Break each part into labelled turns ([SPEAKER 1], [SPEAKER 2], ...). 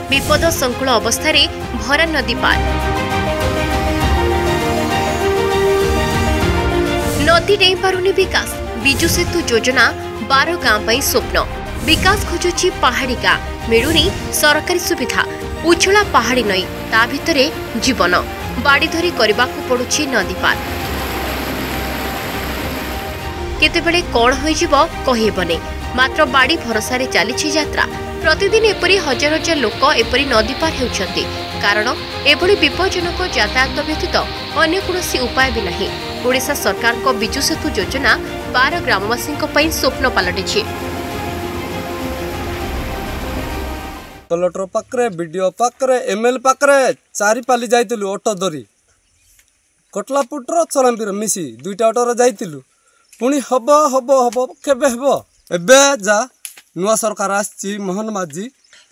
[SPEAKER 1] विपद संकुल अवस्था भरा नदी पार। नदी डेई पारुनी विकास बिजु सेतु योजना 12 गांव पर स्वप्न। विकास खोजुची पहाड़ी गांव मिलुनी सरकारी सुविधा। उछला पहाड़ी नई ता भितरे जीवन बाड़ी धरी करबाकू पड़ुची नदी पार। केतेबेले कौन होइजिबो कहिबने मात्र बाड़ी भरोसा चली यात्रा। प्रतिदिन एपरी हजार हजार लोक एपरी नदी पार होउछंती कारण एभली विपज्जनक यातायात व्यतीत अन्य कोनोसी उपाय भी नहीं। ओडिशा सरकार को बिजु सेतु योजना 12 ग्रामवासी स्वप्न पलटिछि।
[SPEAKER 2] कलेक्टर पाखरे बीडीओ पाखरे एमएल पाखरे चारि पाली जाइतिलु ऑटो धरी कटलापुटर चलांबीर मिसी दुईटा ऑटो जाइतिलु पुणी हब हब हब केबे हब एबे जा नुआ सरकार आछि मोहन माझी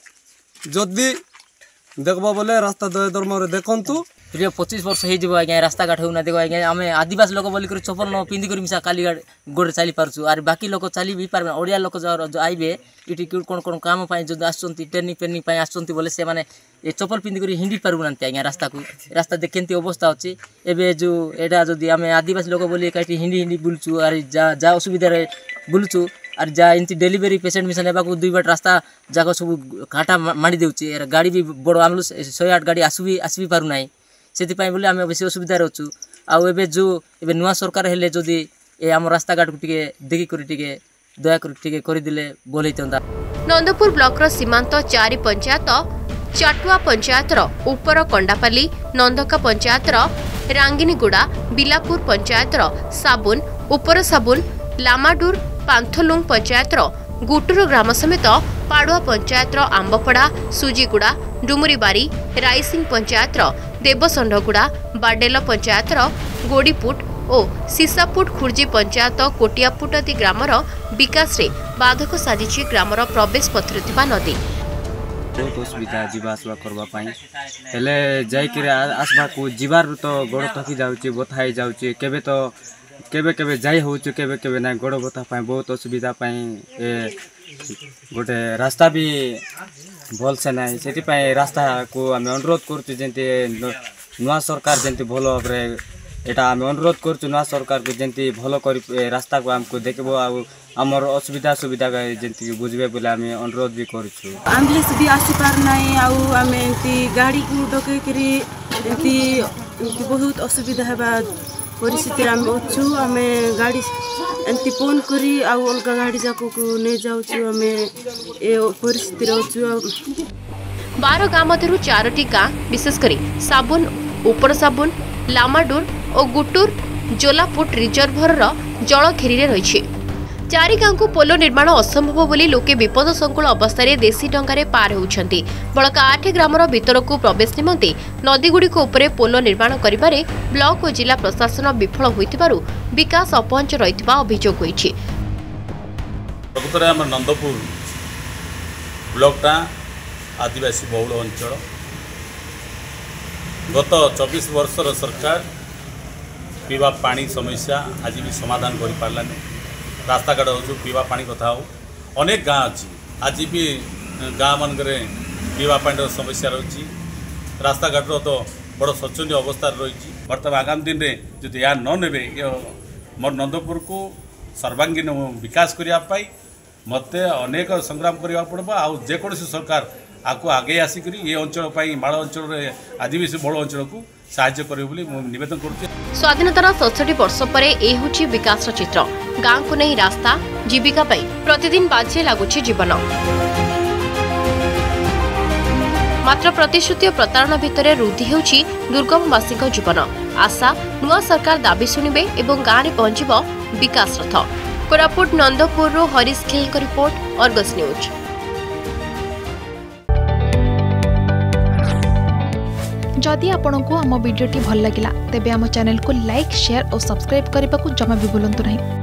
[SPEAKER 2] जदि देखबो बोले रास्ता दय दरमरे देखंतु
[SPEAKER 3] 25 वर्ष हो आज्ञा रास्ता घाट होना देखो आज्ञा आम आदिवासी लोक बोलिक चपल न पिंधिक मिसा काली गोड़े चली पार्छु आर बाकी लोक चली भी पार ओडिया लोक जो आइबे इटी कौन कौन काम जो ट्रेनिंग ट्रेनिंग आसुँच बोले से माने ये चपल पिंधिक हिंडी पार्बू ना आज्ञा रास्ता देखते अवस्था अच्छी एवं जो एटा जदि आम आदिवासी लोक बोली हिंदी हिंदी बुलचु आर जा असुविधा बुलचु आर जा इनती डेलीवरी पेसेंट मिशन एवं 2 बाट रास्ता जाक सब घाटा माड़ी देउची गाड़ी भी बड़ आमलु 108 गाड़ी आसि पारु ना से बोले आम बेस असुविधा अच्छु आबे जो ए नुआ सरकार हेले जदि ए आम रास्ता घाट को देखिक दया करदे भल होता।
[SPEAKER 1] नंदपुर ब्लॉक रो सीमांत 4 पंचायत चाटुआ पंचायत उपर कंडापाली नंदका पंचायत रांगिनीगुड़ा बिलापुर पंचायत साबुन उपर साबुन लामाडुर पांथलुंग पंचायत गुटुर ग्राम समेत पाड़ुआ पंचायत आंबपड़ा सुजीगुड़ा डुमुरीबारी रायसिंह पंचायत देवसंडगुड़ा बाडेल पंचायत गोड़ीपुट और सीसापुट खुर्जी पंचायत कोटियापुट आदि ग्रामर विकास रे बाधक साजिछि ग्रामर प्रवेश पथरे थिबा नदी।
[SPEAKER 4] बहुत असुविधा जीवा आसवा करबा हेले जाइकिरे आसबा को जीवार तो गोड़ थकी जाउची बथाई जाउची केबे तो केबे जाई होउची केबे ना गोड़ बथा पाई बहुत असुविधा पाई गोटे रास्ता भी भल से ना से रास्ता को आम अनुरोध करुँ जंती नुआ सरकार जंती भल भाव एटा आम अनुरोध करुँ नुआ सरकार को जंती भल कर रास्ता को आमको देखबो आमर असुविधा सुविधा जंती बुझबे बोले आम अनुरोध भी करूँ।
[SPEAKER 5] एम्बुलेंस भी आसी पार नाही आउ आम गाड़ी को डकई बहुत असुविधा हेबा परिस्थिति आम अच्छु आम गाड़ी एमती फोन करी आउ अलग गाड़ी जाक को नहीं जाऊँ आम ए परिस्थिति अच्छु।
[SPEAKER 1] 12 गाँव मध्य 4टी गाँ विशेषकर साबुन उपर साबुन लामाडुर और गुटुर जोलापुट रिजर्भर जल घेरी रही। 4 गाँव को पोलो निर्माण असंभव बोली लोके विपद संकुल अवस्था देशी डंगारे पार होउछंती। बळका 8 ग्रामर भीतर को प्रवेश निमंते नदीगुड़ी को उपरे पोलो निर्माण करिबारे ब्लॉक और जिला प्रशासन विफल होइतिबारु विकास अपहंच रहितबा अभियोग होइछि।
[SPEAKER 6] प्रकृतरे हम नंदपुर ब्लॉकटा आदिवासी बहुल अंचल गत 24 वर्षर सरकार पीवा पानी समस्या आज भी समाधान कर पारलानी। रास्ता घाट हो पीवा पानी कथा हो अनेक गाँ अच्छी आज भी गाँ मानक पीवा पानी समस्या रही रास्ता घाट तो बड़ शोचनीय अवस्था रही। बर्तमान आगामी दिन में जो या न ने मोर नंदपुर को सर्वांगीन विकास करने मत अनेक संग्राम करने पड़ो आउ जेकोसी सरकार आपको आगे आसिक ये अंचल माड़ अंचल आदिवासी बहुल अंचल को साहाय्य करे निवेदन करुचे।
[SPEAKER 1] स्वाधीनतार 67 वर्ष पर यह होछि विकास चित्र। गाँव को नहीं रास्ता जीविका प्रतिदिन बाजे लगुछि जीवन मात्र प्रतिश्रुति और प्रतारणा भितर रुद्धि हेउछि दुर्गमवासी जीवन। आशा नुआ सरकार दाबी शुणिबे एवं गाँव में पहुंचब विकास रथ। कोरापुट नंदपुर हरीश खेल का रिपोर्ट अर्गस न्यूज।
[SPEAKER 7] जदि आपंक आम भिडी भल लगा तेब आम चैनल को लाइक शेयर और सब्सक्राइब करने को जमा भी भूलु नहीं।